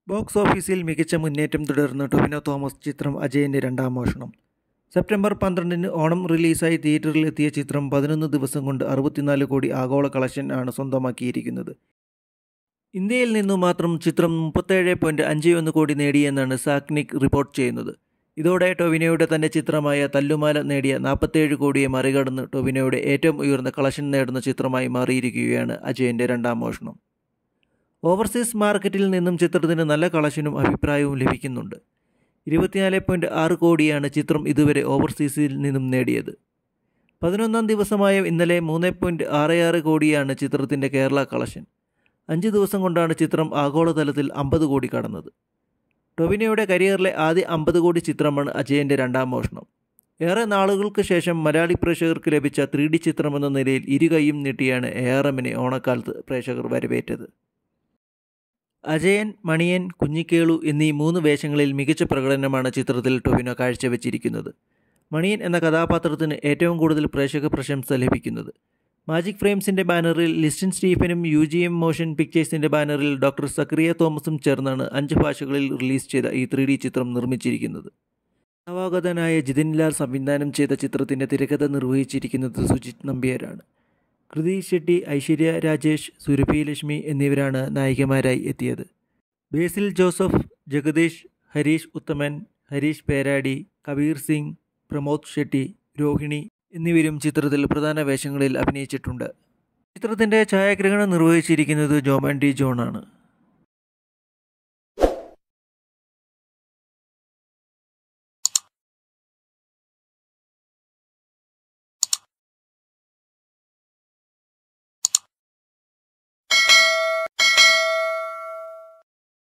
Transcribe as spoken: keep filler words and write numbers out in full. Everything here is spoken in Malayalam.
ബോക്സ് ഓഫീസിൽ മികച്ച മുന്നേറ്റം തുടർന്ന് ടൊവിനോ തോമസ് ചിത്രം അജയൻ്റെ രണ്ടാം മോഷണം. സെപ്റ്റംബർ പന്ത്രണ്ടിന് ഓണം റിലീസായി തിയേറ്ററിലെത്തിയ ചിത്രം പതിനൊന്ന് ദിവസം കൊണ്ട് അറുപത്തിനാല് കോടി ആഗോള കളക്ഷൻ ആണ് സ്വന്തമാക്കിയിരിക്കുന്നത്. ഇന്ത്യയിൽ നിന്നു മാത്രം ചിത്രം മുപ്പത്തേഴ് പോയിൻറ്റ് അഞ്ച് ഒന്ന് കോടി നേടിയെന്നാണ് സാക്നിക് റിപ്പോർട്ട് ചെയ്യുന്നത്. ഇതോടെ ടൊവിനോയുടെ തൻ്റെ ചിത്രമായ തല്ലുമാല നേടിയ നാൽപ്പത്തേഴ് കോടിയെ മറികടന്ന് ടൊവിനോയുടെ ഏറ്റവും ഉയർന്ന കളക്ഷൻ നേടുന്ന ചിത്രമായി മാറിയിരിക്കുകയാണ് അജയൻ്റെ രണ്ടാം മോഷണം. ഓവർസീസ് മാർക്കറ്റിൽ നിന്നും ചിത്രത്തിന് നല്ല കളക്ഷനും അഭിപ്രായവും ലഭിക്കുന്നുണ്ട്. ഇരുപത്തിനാല് പോയിൻറ്റ് ആറ് കോടിയാണ് ചിത്രം ഇതുവരെ ഓവർസീസിൽ നിന്നും നേടിയത്. പതിനൊന്നാം ദിവസമായ ഇന്നലെ മൂന്ന് പോയിൻറ്റ് ആറ് ആറ് കോടിയാണ് ചിത്രത്തിൻ്റെ കേരള കളക്ഷൻ. അഞ്ച് ദിവസം കൊണ്ടാണ് ചിത്രം ആഗോളതലത്തിൽ അമ്പത് കോടി കടന്നത്. ടൊവിനോയുടെ കരിയറിലെ ആദ്യ അമ്പത് കോടി ചിത്രമാണ് അജയൻ്റെ രണ്ടാം മോഷണം. ഏറെ നാളുകൾക്ക് ശേഷം മലയാളി പ്രേക്ഷകർക്ക് ലഭിച്ച ത്രീ ഡി ചിത്രമെന്ന നിലയിൽ ഇരുകൈയും നീട്ടിയാണ് എ ആർ എമ്മിനെ ഓണക്കാലത്ത് പ്രേക്ഷകർ വരവേറ്റത്. അജയൻ, മണിയൻ, കുഞ്ഞിക്കേളു എന്നീ മൂന്ന് വേഷങ്ങളിൽ മികച്ച പ്രകടനമാണ് ചിത്രത്തിൽ ടൊവിനോ കാഴ്ചവെച്ചിരിക്കുന്നത്. മണിയൻ എന്ന കഥാപാത്രത്തിന് ഏറ്റവും കൂടുതൽ പ്രേക്ഷക പ്രശംസ ലഭിക്കുന്നത്. മാജിക് ഫ്രെയിംസിൻ്റെ ബാനറിൽ ലിസ്റ്റിൻ സ്റ്റീഫനും യു ജി എം മോഷൻ പിക്ചേഴ്സിൻ്റെ ബാനറിൽ ഡോക്ടർ സക്കറിയ തോമസും ചേർന്നാണ് അഞ്ച് ഭാഷകളിൽ റിലീസ് ചെയ്ത ഈ ത്രീ ഡി ചിത്രം നിർമ്മിച്ചിരിക്കുന്നത്. നവാഗതനായ ജിതിൻ ലാൽ സംവിധാനം ചെയ്ത ചിത്രത്തിൻ്റെ തിരക്കഥ നിർവഹിച്ചിരിക്കുന്നത് സുജിത് നമ്പ്യാരാണ്. കൃതി ഷെട്ടി, ഐശ്വര്യ രാജേഷ്, സുരഭി ലക്ഷ്മി എന്നിവരാണ് നായികമാരായി എത്തിയത്. ബേസിൽ ജോസഫ്, ജഗദീഷ്, ഹരീഷ് ഉത്തമൻ, ഹരീഷ് പേരാടി, കബീർ സിംഗ്, പ്രമോദ് ഷെട്ടി, രോഹിണി എന്നിവരും ചിത്രത്തിൽ പ്രധാന വേഷങ്ങളിൽ അഭിനയിച്ചിട്ടുണ്ട്. ചിത്രത്തിൻ്റെ ഛായാഗ്രഹണം നിർവഹിച്ചിരിക്കുന്നത് ജോമൻ ഡി ജോൺ ആണ്.